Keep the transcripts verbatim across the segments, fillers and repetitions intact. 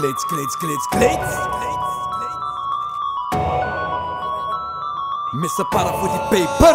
klits, klits, klits, klits. Mister para voor die paper.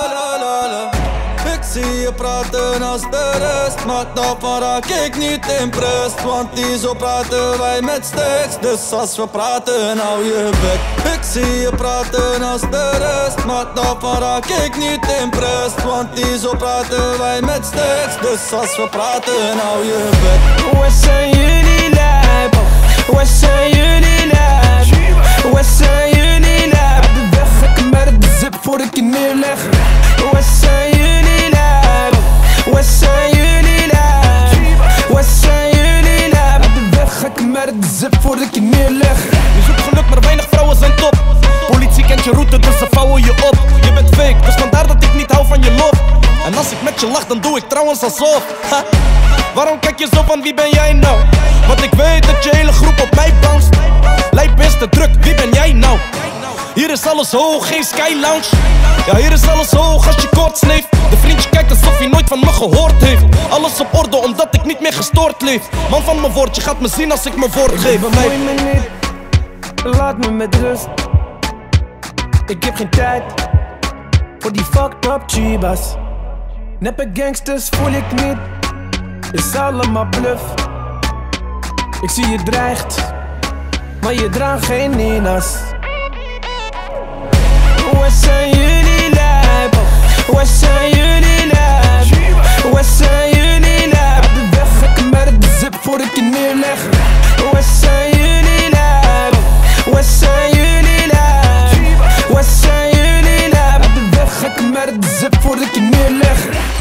Ik zie je praten als de rest, maar daarvan raak ik niet impressed. Want die zo praten wij met stacks, dus als we praten hou je bek. Ik zie je praten als de rest, maar daarvan raak ik niet impressed. Want die zo praten wij met stacks, dus als we praten hou je bek. Wat zijn jullie lijp? Wat zijn jullie lijp? Wat zijn jullie lijp? De weg ga ik met de zip voor ik je neerleg. Wat zijn jullie lijp? Wat zijn jullie lijp? Wat zijn jullie lijp? De weg ga ik met de zip voor ik je neerleg. Je zoekt geluk, maar weinig vrouwen zijn top. Politie kent je route, dus ze vouwen je op. Je bent fake, dus vandaar dat ik niet hou van je lof. En als ik met je lach, dan doe ik trouwens alsof. Ha. Waarom kijk je zo van wie ben jij nou? Want ik weet dat je hele groep op mij bounce. Lijp is te druk, wie ben jij nou? Hier is alles hoog, geen sky lounge. Ja, hier is alles hoog als je koorts leeft. De vriendje kijkt alsof hij nooit van me gehoord heeft. Alles op orde omdat ik niet meer gestoord leef. Man van mijn woord, je gaat me zien als ik mijn woord geef. Bemoei me niet, laat me met rust. Ik heb geen tijd voor die fucked up chibas. Neppe gangsters voel ik niet, is allemaal bluff. Ik zie je dreigt, maar je draagt geen Nina's. Wat zijn jullie lijp? Wat zijn jullie lijp? Wat zijn jullie lijp? De weg ga ik met de zip voor ik je neerleg. Wat zijn jullie lijp? Wat zijn jullie lijp? Wat zijn jullie lijp? De weg ga ik met de zip voor ik je neerleg.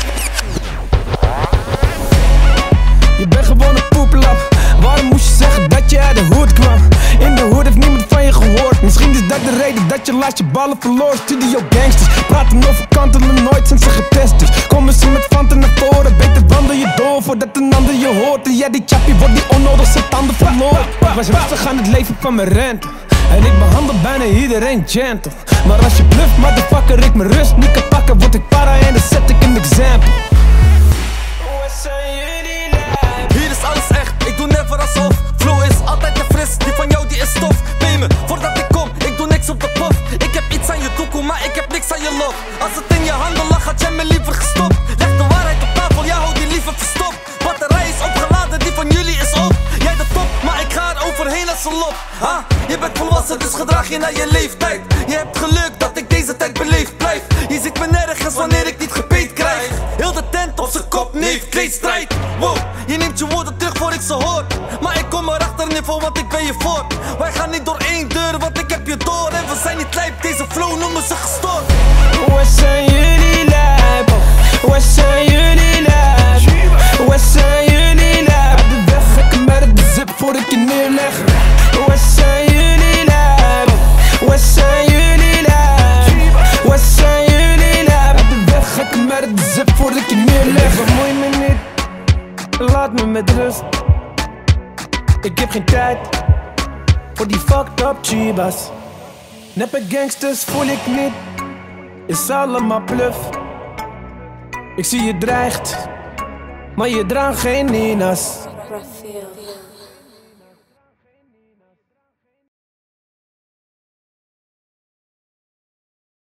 Je bent gewoon een poeplap. Waarom moest je zeggen dat je uit de hoed kwam? In de hoed heeft niemand van je gehoord. Misschien is dat de reden dat je laatst je ballen verloor. Studio gangsters praten over kanten, maar nooit zijn ze getest. Dus komen ze met fanten naar voren. Beter wandel je door voordat een ander je hoort. En jij die chappie wordt die onnodig zijn tanden verloren. Ik was rustig aan het leven van mijn rente. En ik behandel bijna iedereen gentle. Maar als je bluft, motherfucker, ik mijn rust niet kan pakken. Word ik para en dan zet ik een example. Wat zijn jullie lijp? Hier is alles echt, ik doe never alsof. Flow is altijd te fris, die van jou die is stof. Pay me, voordat ik kom, ik doe niks op de pof. Ik heb iets aan je doekoe, maar ik heb niks aan je lof. Als het in je handen lag, had jij me liever gestopt. Leg de waarheid op tafel, jij houdt die liever verstopt. Batterij is opgeladen, die van jullie is op. Jij de top, maar ik ga er overheen als een lop. Ha, je bent volwassen, dus gedraag je naar je leeftijd. Je hebt geluk dat ik deze tijd beleefd blijf. Je ziet me nergens wanneer ik niet gepeet krijg. Heel de tent op z'n kop, neef, kleedstrijd. Wow, je neemt je woorden terug voor ik ze hoor. Maar ik kom erachter niveau, want ik ben je voor. Wij gaan niet door één deur, want ik heb je door. En we zijn niet lijp, deze flow noemen ze gestoord. Wat zijn jullie lijp? Wat zijn jullie lijp? Wat zijn jullie lijp? De weg ga ik met de zip voor ik je neerleg. Wat zijn jullie lijp? Wat zijn jullie lijp? Wat zijn jullie lijp? De weg ga ik met de zip voor ik je neerleg. Bemoei me niet, laat me met rust. Ik heb geen tijd voor die fucked up chibas. Neppe gangsters voel ik niet, is allemaal bluff. Ik zie je dreigt, maar je draagt geen Nina's.